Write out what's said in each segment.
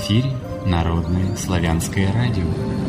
эфире Народное славянское радио.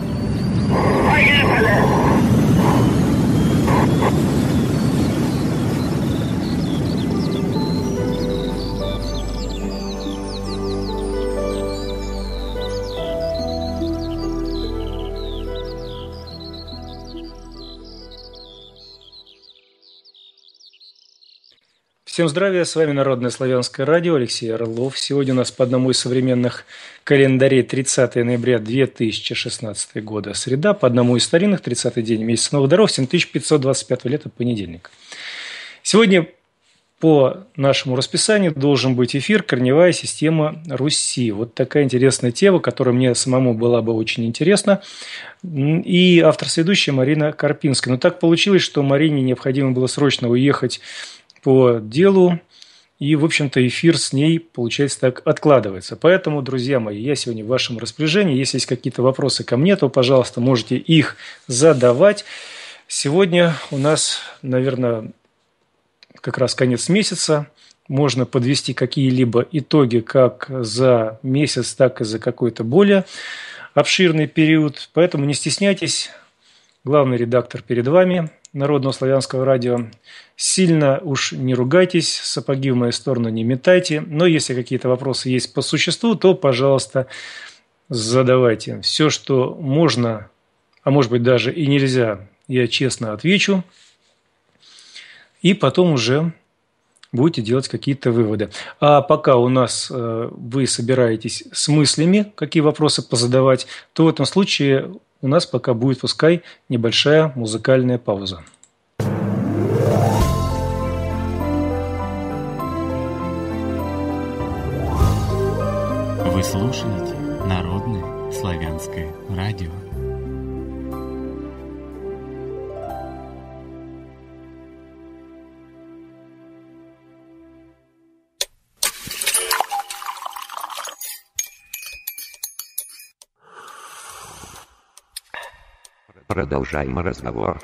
Всем здравия, с вами Народное славянское радио, Алексей Орлов. Сегодня у нас по одному из современных календарей 30 ноября 2016 года, среда, по одному из старинных 30-й день месяца Новых даров, 7525 лета, понедельник. Сегодня по нашему расписанию должен быть эфир «Корневая система Руси». Вот такая интересная тема, которая мне самому была бы очень интересна. И автор-сведущая Марина Карпинская. Но так получилось, что Марине необходимо было срочно уехать по делу, и, в общем-то, эфир с ней, получается, так откладывается. Поэтому, друзья мои, я сегодня в вашем распоряжении. Если есть какие-то вопросы ко мне, то, пожалуйста, можете их задавать. Сегодня у нас, наверное, как раз конец месяца. Можно подвести какие-либо итоги как за месяц, так и за какой-то более обширный период. Поэтому не стесняйтесь. Главный редактор перед вами, Народного славянского радио. Сильно уж не ругайтесь, сапоги в мою сторону не метайте. Но если какие-то вопросы есть по существу, то, пожалуйста, задавайте. Все, что можно, а может быть даже и нельзя, я честно отвечу. И потом уже будете делать какие-то выводы. А пока у нас вы собираетесь с мыслями, какие вопросы позадавать, то в этом случае у нас пока будет, пускай, небольшая музыкальная пауза. Вы слушаете Народное славянское радио. Продолжаем разговор.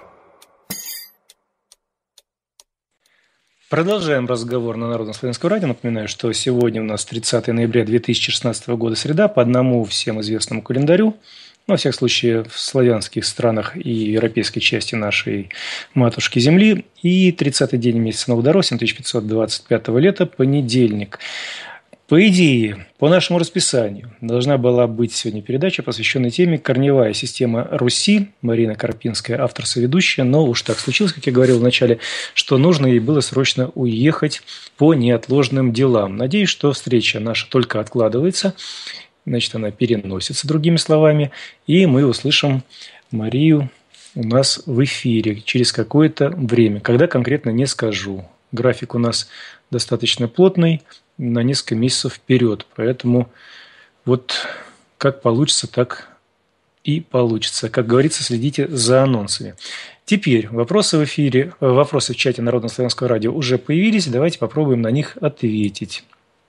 Продолжаем разговор на Народном славянском радио. Напоминаю, что сегодня у нас 30 ноября 2016 года, среда, по одному всем известному календарю. Во всех случаях в славянских странах и европейской части нашей матушки Земли. И 30-й день месяца Новых даров, 7525 лета, понедельник. По идее, по нашему расписанию, должна была быть сегодня передача, посвященная теме «Корневая система Руси». Марина Карпинская, автор-соведущая, но уж так случилось, как я говорил в начале, что нужно ей было срочно уехать по неотложным делам. Надеюсь, что встреча наша только откладывается, значит, она переносится, другими словами, и мы услышим Марию у нас в эфире через какое-то время. Когда конкретно, не скажу. График у нас достаточно плотный, на несколько месяцев вперед. Поэтому вот как получится, так и получится. Как говорится, следите за анонсами. Теперь вопросы в эфире, вопросы в чате Народного славянского радио уже появились. Давайте попробуем на них ответить.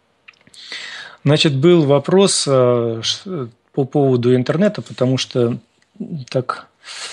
Значит, был вопрос по поводу интернета, потому что так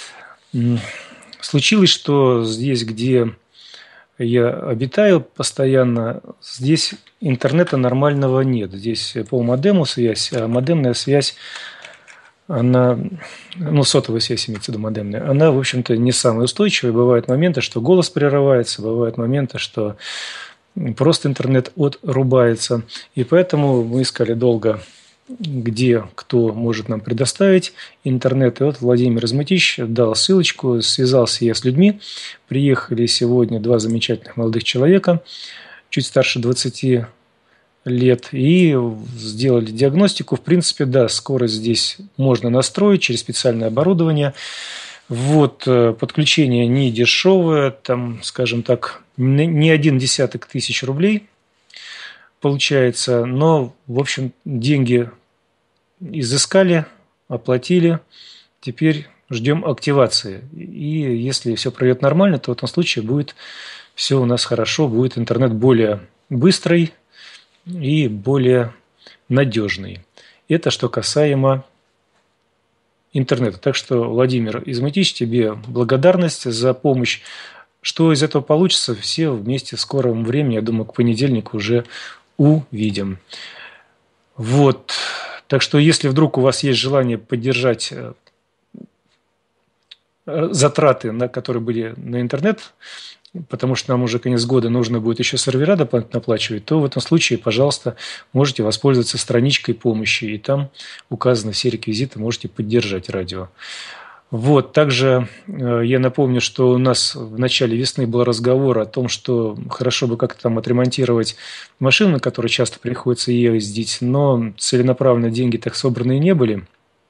случилось, что здесь, где я обитаю постоянно, здесь интернета нормального нет. Здесь по модему связь, а модемная связь, она, сотовая связь имеется в виду модемная, она, в общем-то, не самая устойчивая. Бывают моменты, что голос прерывается, бывают моменты, что просто интернет отрубается. И поэтому мы искали долго, где кто может нам предоставить интернет. И вот Владимир Измытищ дал ссылочку, связался я с людьми. Приехали сегодня два замечательных молодых человека, чуть старше 20 лет, и сделали диагностику. В принципе, да, скорость здесь можно настроить через специальное оборудование. Вот, подключение не дешевое, там, скажем так, не 1 десяток тысяч рублей получается, но, в общем, деньги изыскали, оплатили, теперь ждем активации. И если все пройдет нормально, то в этом случае будет все у нас хорошо, будет интернет более быстрый и более надежный. Это что касаемо интернета. Так что, Владимир Измытищ, тебе благодарность за помощь. Что из этого получится, все вместе в скором времени, я думаю, к понедельнику уже увидим. Вот. Так что если вдруг у вас есть желание поддержать затраты, которые были на интернет, потому что нам уже конец года нужно будет еще сервера дополнительно оплачивать, то в этом случае, пожалуйста, можете воспользоваться страничкой помощи, и там указаны все реквизиты, можете поддержать радио. Вот, также я напомню, что у нас в начале весны был разговор о том, что хорошо бы как-то там отремонтировать машину, на которой часто приходится ездить, но целенаправленно деньги так собранные не были,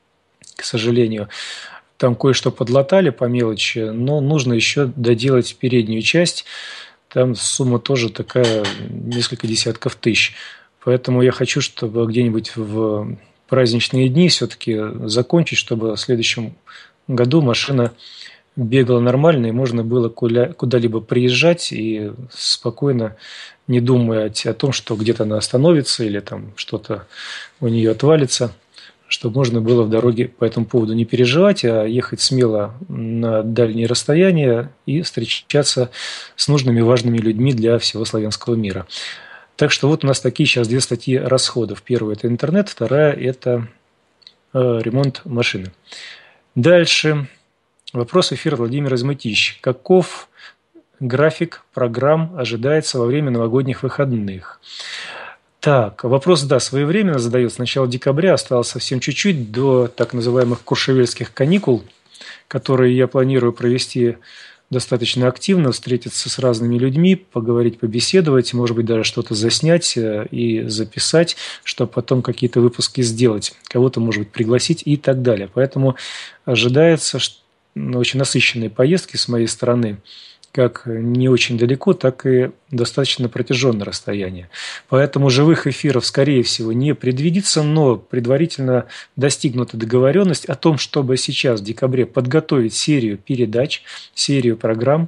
к сожалению. Там кое-что подлатали по мелочи, но нужно еще доделать переднюю часть. Там сумма тоже такая, несколько десятков тысяч. Поэтому я хочу, чтобы где-нибудь в праздничные дни все-таки закончить, чтобы в следующем году машина бегала нормально, и можно было куда-либо приезжать и спокойно, не думая о том, что где-то она остановится или там что-то у нее отвалится, чтобы можно было в дороге по этому поводу не переживать, а ехать смело на дальние расстояния и встречаться с нужными важными людьми для всего славянского мира. Так что вот у нас такие сейчас две статьи расходов. Первая – это интернет, вторая – это ремонт машины. Дальше. Вопрос эфира Владимир Измытищ. Каков график программ ожидается во время новогодних выходных? Так, вопрос, да, своевременно задается. С начала декабря осталось совсем чуть-чуть до так называемых куршевельских каникул, которые я планирую провести достаточно активно, встретиться с разными людьми, поговорить, побеседовать, может быть, даже что-то заснять и записать, чтобы потом какие-то выпуски сделать, кого-то, может быть, пригласить и так далее. Поэтому ожидается очень насыщенные поездки с моей стороны, как не очень далеко, так и достаточно протяженное расстояние. Поэтому живых эфиров, скорее всего, не предвидится, но предварительно достигнута договоренность о том, чтобы сейчас, в декабре, подготовить серию передач, серию программ,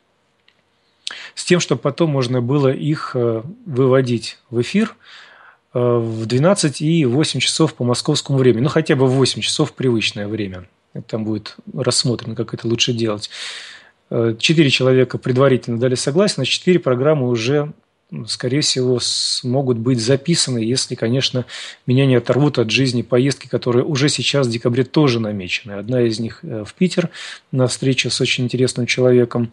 с тем, чтобы потом можно было их выводить в эфир в 12 и 8 часов по московскому времени. Ну, хотя бы в 8 часов привычное время. Там будет рассмотрено, как это лучше делать. 4 человека предварительно дали согласие, на 4 программы уже, скорее всего, смогут быть записаны, если, конечно, меня не оторвут от жизни поездки, которые уже сейчас в декабре тоже намечены. Одна из них в Питер на встречу с очень интересным человеком,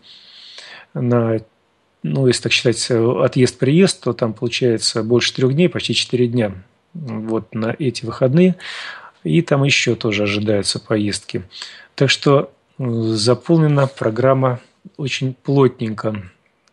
если так считать, отъезд-приезд, то там получается больше 3 дней, почти 4 дня вот на эти выходные. И там еще тоже ожидаются поездки. Так что заполнена программа очень плотненько.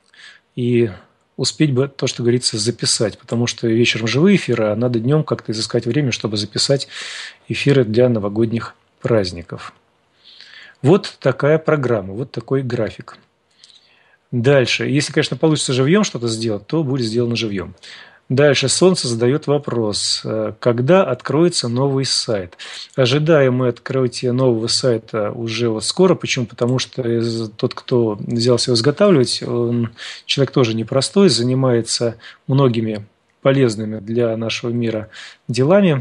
И успеть бы, то, что говорится, записать. Потому что вечером живые эфиры, а надо днем как-то изыскать время, чтобы записать эфиры для новогодних праздников. Вот такая программа, вот такой график. Дальше. Если, конечно, получится живьем что-то сделать, то будет сделано живьем. Дальше Солнце задает вопрос, когда откроется новый сайт. Ожидаем мы открытия нового сайта уже вот скоро. Почему? Потому что тот, кто взялся его изготавливать, он человек тоже непростой, занимается многими полезными для нашего мира делами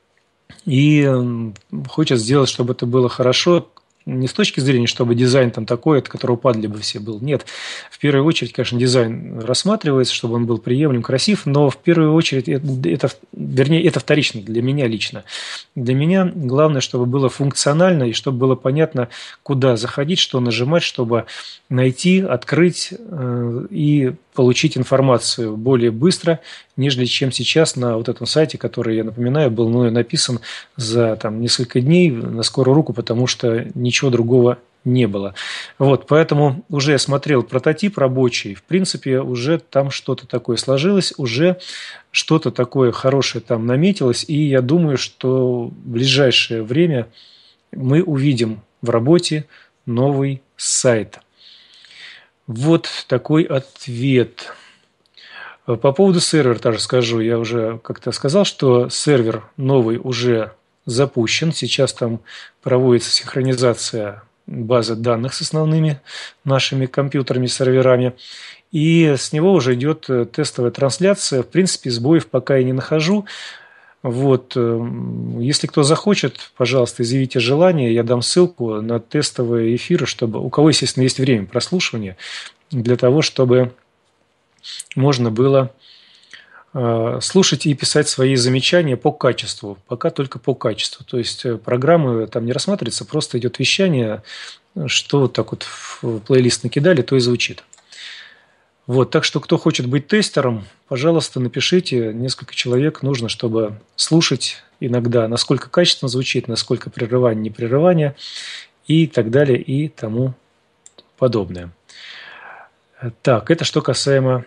и хочет сделать, чтобы это было хорошо. Не с точки зрения, чтобы дизайн там такой, от которого падали бы все был. Нет. В первую очередь, конечно, дизайн рассматривается, чтобы он был приемлем, красив, но в первую очередь, это вторично для меня лично. Для меня главное, чтобы было функционально и чтобы было понятно, куда заходить, что нажимать, чтобы найти, открыть и получить информацию более быстро, нежели чем сейчас на вот этом сайте, который, я напоминаю, был мною написан за несколько дней на скорую руку, потому что ничего другого не было. Вот, поэтому уже я смотрел прототип рабочий, в принципе, уже там что-то такое сложилось, уже что-то такое хорошее там наметилось, и я думаю, что в ближайшее время мы увидим в работе новый сайт. Вот такой ответ. По поводу сервера тоже скажу. Я уже как-то сказал, что сервер новый уже запущен. Сейчас там проводится синхронизация базы данных с основными нашими компьютерами, серверами. И с него уже идет тестовая трансляция. В принципе, сбоев пока я не нахожу. Вот. Если кто захочет, пожалуйста, изъявите желание, я дам ссылку на тестовые эфиры, чтобы у кого, естественно, есть время прослушивания, для того, чтобы можно было слушать и писать свои замечания по качеству. Пока только по качеству. То есть программы там не рассматриваются, просто идет вещание, что вот так вот в плейлист накидали, то и звучит. Вот, так что кто хочет быть тестером, пожалуйста, напишите. Несколько человек нужно, чтобы слушать иногда, насколько качественно звучит, насколько прерывание, непрерывание и так далее и тому подобное. Так, это что касаемо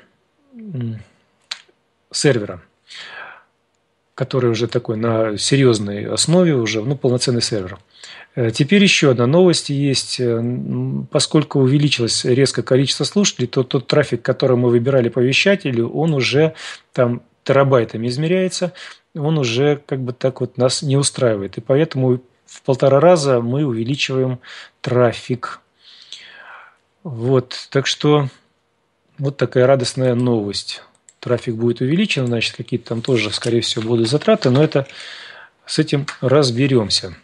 сервера, который уже такой на серьезной основе, уже полноценный сервер. Теперь еще одна новость есть. Поскольку увеличилось резко количество слушателей, то тот трафик, который мы выбирали по вещателю, он уже там терабайтами измеряется, он уже как бы так вот нас не устраивает. И поэтому в 1,5 раза мы увеличиваем трафик. Вот, так что вот такая радостная новость. Трафик будет увеличен, значит, какие-то там тоже, скорее всего, будут затраты, но это с этим разберемся.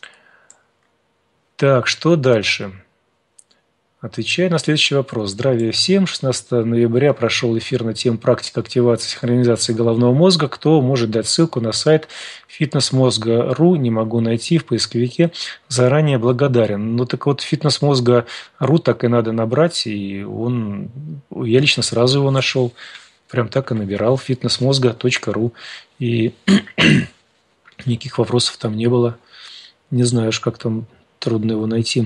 Так, что дальше? Отвечаю на следующий вопрос. Здравия всем. 16 ноября прошел эфир на тему «Практика активации и синхронизации головного мозга». Кто может дать ссылку на сайт fitnessmozga.ru? Не могу найти в поисковике. Заранее благодарен. Ну так вот, fitnessmozga.ru так и надо набрать. И я лично сразу его нашел. Прям так и набирал. fitnessmozga.ru. И никаких вопросов там не было. Не знаю уж, как там трудно его найти.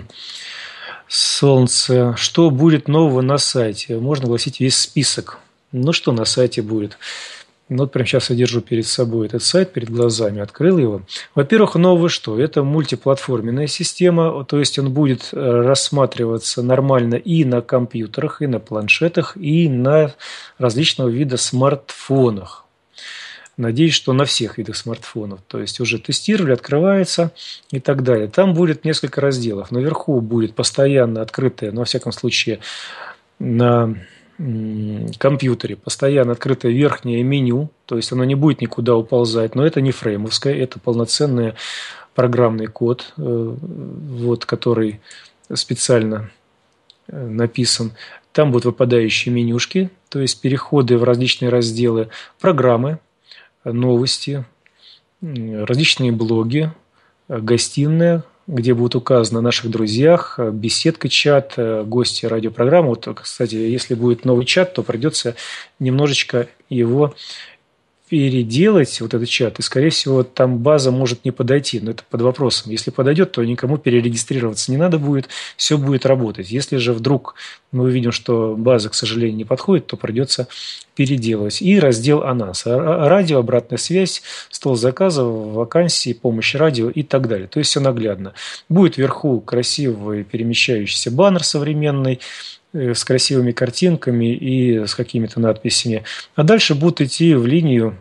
Солнце. Что будет нового на сайте? Можно огласить весь список. Ну, что на сайте будет? Вот прямо сейчас я держу перед собой этот сайт, перед глазами, открыл его. Во-первых, новое что? Это мультиплатформенная система, то есть он будет рассматриваться нормально и на компьютерах, и на планшетах, и на различного вида смартфонах. Надеюсь, что на всех видах смартфонов. То есть уже тестировали, открывается и так далее. Там будет несколько разделов. Наверху будет постоянно открытое, но во всяком случае на компьютере, постоянно открытое верхнее меню. То есть оно не будет никуда уползать. Но это не фреймовское, это полноценный программный код, вот, который специально написан. Там будут выпадающие менюшки, то есть переходы в различные разделы, программы, новости, различные блоги, гостиная, где будут указаны о наших друзьях, беседка, чат, гости радиопрограммы. Вот, кстати, если будет новый чат, то придется немножечко его переделать, вот этот чат, и, скорее всего, там база может не подойти, но это под вопросом. Если подойдет, то никому перерегистрироваться не надо будет, все будет работать. Если же вдруг мы увидим, что база, к сожалению, не подходит, то придется переделывать. И раздел «Анонс». Радио, обратная связь, стол заказов, вакансии, помощь радио и так далее. То есть все наглядно. Будет вверху красивый перемещающийся баннер современный, с красивыми картинками и с какими-то надписями. А дальше будут идти в линию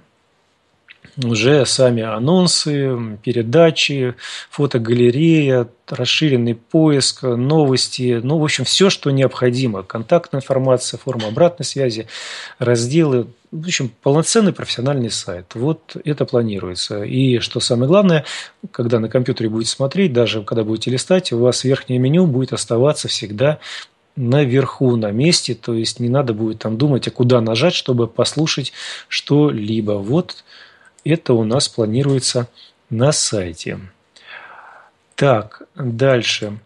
уже сами анонсы, передачи, фотогалерея, расширенный поиск, новости. Ну, в общем, все, что необходимо. Контактная информация, форма обратной связи, разделы. В общем, полноценный профессиональный сайт. Вот это планируется. И что самое главное, когда на компьютере будете смотреть, даже когда будете листать, у вас верхнее меню будет оставаться всегда наверху, на месте, то есть не надо будет там думать, а куда нажать, чтобы послушать что-либо. Вот это у нас планируется на сайте. Так, дальше.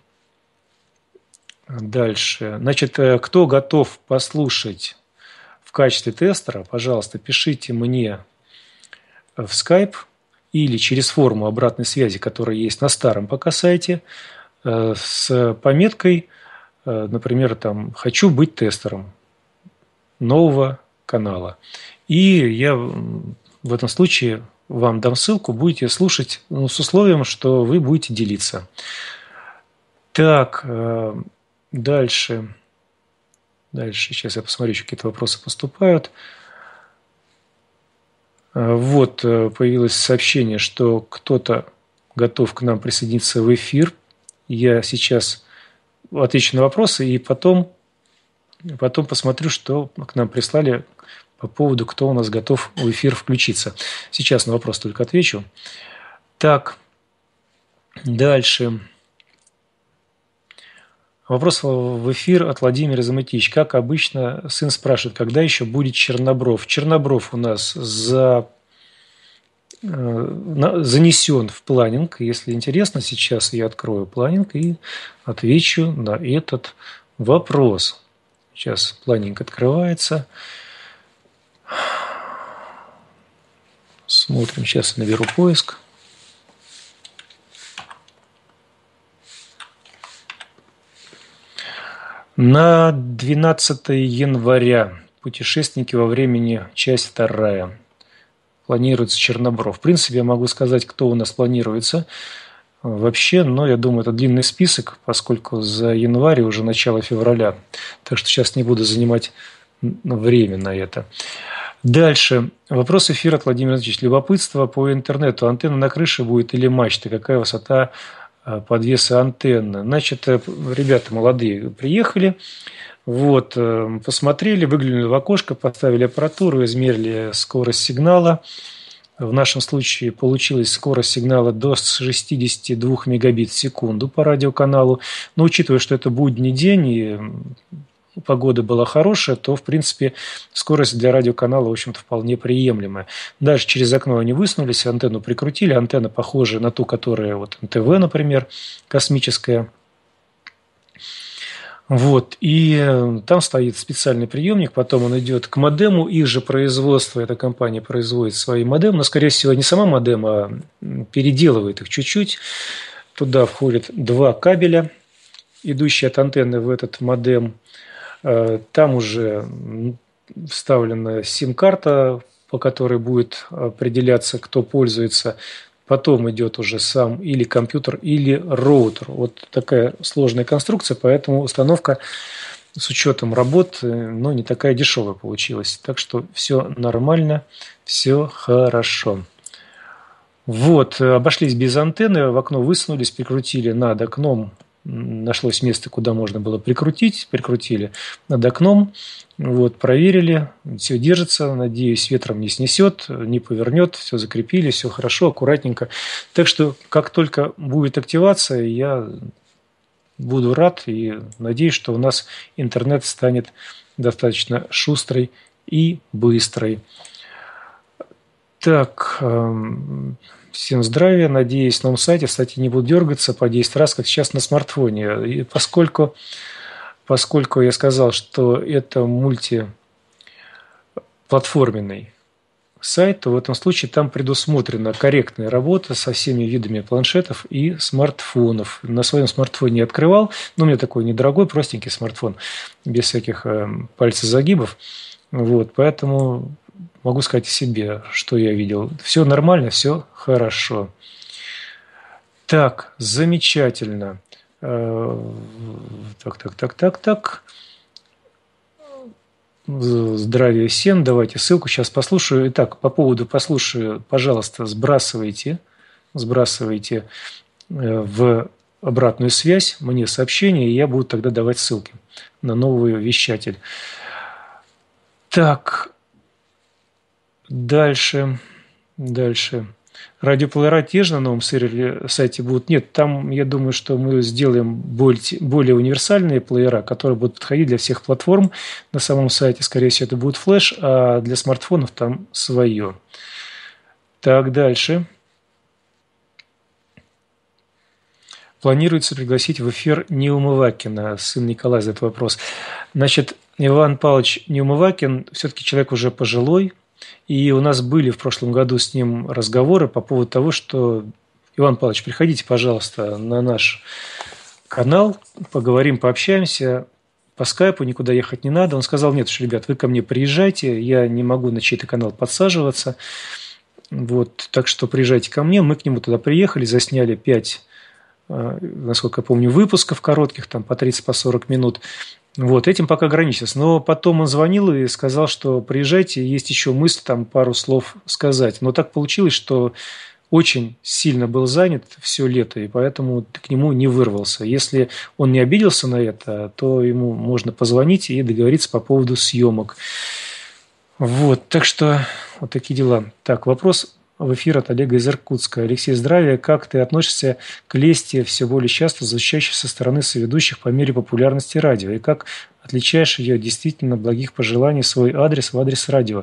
Значит, кто готов послушать в качестве тестера, пожалуйста, пишите мне в Skype или через форму обратной связи, которая есть на старом пока сайте, с пометкой, например, там «Хочу быть тестером нового канала». И я в этом случае вам дам ссылку, будете слушать, с условием, что вы будете делиться. Так, дальше. Сейчас я посмотрю, еще какие-то вопросы поступают. Вот, появилось сообщение, что кто-то готов к нам присоединиться в эфир. Я сейчас отвечу на вопросы и потом посмотрю, что к нам прислали по поводу, кто у нас готов в эфир включиться. Сейчас на вопрос только отвечу. Так, дальше. Вопрос в эфир от Владимира Замытич. Как обычно, сын спрашивает, когда еще будет Чернобров? Чернобров у нас занесен в планинг. Если интересно, сейчас я открою планинг и отвечу на этот вопрос. Сейчас планинг открывается. Смотрим, сейчас я наберу поиск. На 12 января «Путешественники во времени», часть 2. Планируется Чернобров. В принципе, я могу сказать, кто у нас планируется вообще, но я думаю, это длинный список, поскольку за январь уже начало февраля. Так что сейчас не буду занимать время на это. Дальше. Вопрос эфира от Владимира Ильича. Любопытство по интернету. Антенна на крыше будет или мачта? Какая высота подвеса антенны? Значит, ребята молодые приехали, вот, посмотрели, выглянули в окошко, поставили аппаратуру, измерили скорость сигнала. В нашем случае получилась скорость сигнала до 62 мегабит в секунду по радиоканалу. Но учитывая, что это будний день и погода была хорошая, то, в принципе, скорость для радиоканала, в общем-то, вполне приемлемая. Дальше через окно они высунулись, антенну прикрутили. Антенна похожа на ту, которая вот НТВ, например, космическая. Вот, и там стоит специальный приемник, потом он идет к модему, их же производство, эта компания производит свои модемы, но, скорее всего, не сама модем, а переделывает их чуть-чуть. Туда входят 2 кабеля, идущие от антенны в этот модем. Там уже вставлена сим-карта, по которой будет определяться, кто пользуется. Потом идет уже сам или компьютер, или роутер. Вот такая сложная конструкция, поэтому установка с учетом работ, ну, не такая дешевая получилась. Так что все нормально, все хорошо. Вот, обошлись без антенны, в окно высунулись, прикрутили над окном. Нашлось место, куда можно было прикрутить, прикрутили над окном, вот, проверили, все держится, надеюсь, ветром не снесет, не повернет, все закрепили, все хорошо, аккуратненько. Так что, как только будет активация, я буду рад и надеюсь, что у нас интернет станет достаточно шустрый и быстрый. Так, всем здравия, надеюсь, на новом сайте, кстати, не буду дергаться по 10 раз, как сейчас на смартфоне. И поскольку я сказал, что это мультиплатформенный сайт, то в этом случае там предусмотрена корректная работа со всеми видами планшетов и смартфонов. На своем смартфоне я открывал, но у меня такой недорогой, простенький смартфон, без всяких пальцезагибов. Вот, поэтому могу сказать о себе, что я видел. Все нормально, все хорошо. Так, замечательно. Так. Здравия всем. Давайте ссылку сейчас послушаю. Итак, по поводу послушаю, пожалуйста, сбрасывайте в обратную связь мне сообщение, и я буду тогда давать ссылки на новый вещатель. Так, дальше. Радиоплеера те же на новом сайте будут? Нет, там, я думаю, что мы сделаем более универсальные плеера, которые будут подходить для всех платформ. На самом сайте, скорее всего, это будет флеш, а для смартфонов там свое. Так, дальше. Планируется пригласить в эфир Неумывакина. Сын Николай задает вопрос. Значит, Иван Павлович Неумывакин все-таки человек уже пожилой. И у нас были в прошлом году с ним разговоры по поводу того, что, Иван Павлович, приходите, пожалуйста, на наш канал, поговорим, пообщаемся. По скайпу никуда ехать не надо. Он сказал, нет уж, ребят, вы ко мне приезжайте, я не могу на чей-то канал подсаживаться. Вот, так что приезжайте ко мне. Мы к нему туда приехали, засняли 5, насколько я помню, выпусков коротких, там по 30-40 минут. Вот, этим пока ограничился. Но потом он звонил и сказал, что приезжайте, есть еще мысль там пару слов сказать. Но так получилось, что очень сильно был занят все лето, и поэтому к нему не вырвался. Если он не обиделся на это, то ему можно позвонить и договориться по поводу съемок. Вот, так что вот такие дела. Так, вопрос в эфир от Олега из Иркутска. Алексей, здравия. Как ты относишься к лести, все более часто звучащей со стороны соведущих по мере популярности радио? И как отличаешь ее действительно благих пожеланий, свой адрес в адрес радио?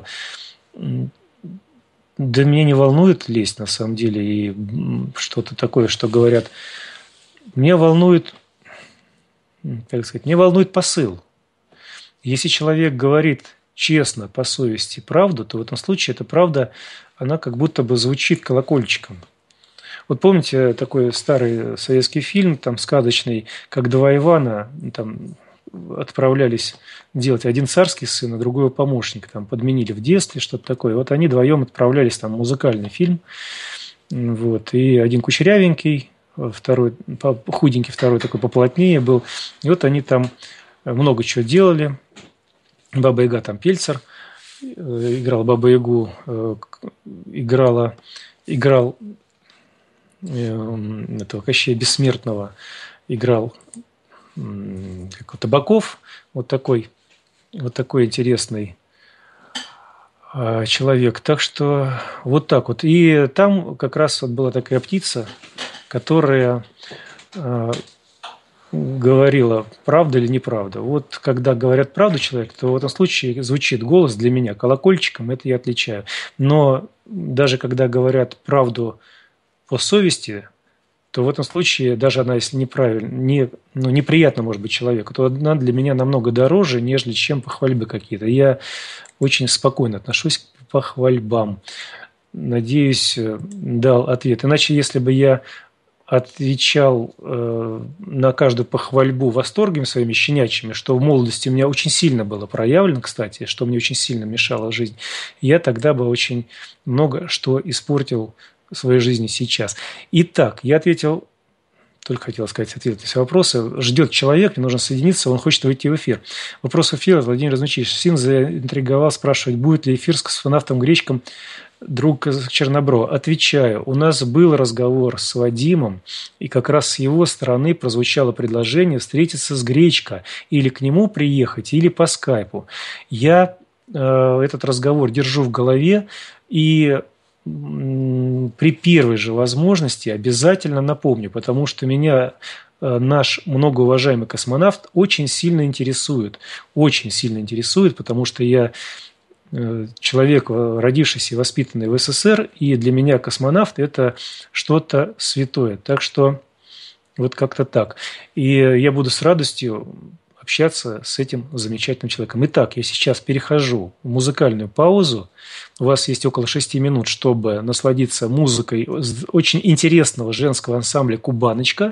Да меня не волнует лесть, на самом деле, и что-то такое, что говорят. Меня волнует, как сказать, мне волнует посыл. Если человек говорит честно, по совести, правду, то в этом случае эта правда, она как будто бы звучит колокольчиком. Вот помните такой старый советский фильм, там сказочный, как два Ивана там отправлялись делать, один царский сын, а другой помощник, там подменили в детстве, что-то такое. Вот они вдвоем отправлялись, там музыкальный фильм, вот, и один кучерявенький, второй худенький, второй такой поплотнее был. И вот они там много чего делали. Баба-Яга там Пельцер играл Бабу-Ягу, играл этого Кощея Бессмертного, играл Табаков, вот такой интересный человек. Так что вот так вот. И там как раз вот была такая птица, которая говорила, правда или неправда. Вот когда говорят правду человек, то в этом случае звучит голос для меня колокольчиком, это я отличаю. Но даже когда говорят правду по совести, то в этом случае, даже она, если неправильно, неприятно может быть человеку, то она для меня намного дороже, нежели чем похвальбы какие-то. Я очень спокойно отношусь к похвальбам. Надеюсь, дал ответ. Иначе, если бы я отвечал на каждую похвальбу восторгами своими щенячьими, что в молодости у меня очень сильно было проявлено, кстати, что мне очень сильно мешало жизнь, я тогда бы очень много что испортил в своей жизни сейчас. Итак, я ответил, только хотел сказать, ответить на все вопросы. Ждет человек, мне нужно соединиться, он хочет выйти в эфир. Вопрос эфира, Владимир Размичевич. Син заинтриговал спрашивать, будет ли эфир с космонавтом Гречком друг Чернобро. Отвечаю, у нас был разговор с Вадимом, и как раз с его стороны прозвучало предложение встретиться с Гречко, или к нему приехать, или по скайпу. Я этот разговор держу в голове, и при первой же возможности обязательно напомню, потому что меня наш многоуважаемый космонавт очень сильно интересует, потому что я человек, родившийся и воспитанный в СССР, и для меня космонавт – это что-то святое. Так что вот как-то так. И я буду с радостью общаться с этим замечательным человеком. Итак, я сейчас перехожу в музыкальную паузу. У вас есть около 6 минут, чтобы насладиться музыкой очень интересного женского ансамбля «Кубаночка»,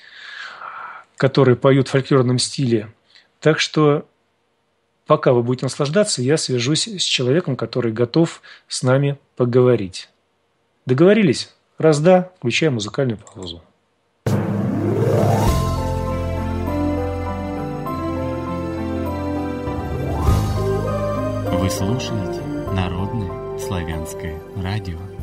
которые поют в фольклорном стиле. Так что пока вы будете наслаждаться, я свяжусь с человеком, который готов с нами поговорить. Договорились? Раз да, включаем музыкальную паузу. Вы слушаете Народное славянское радио.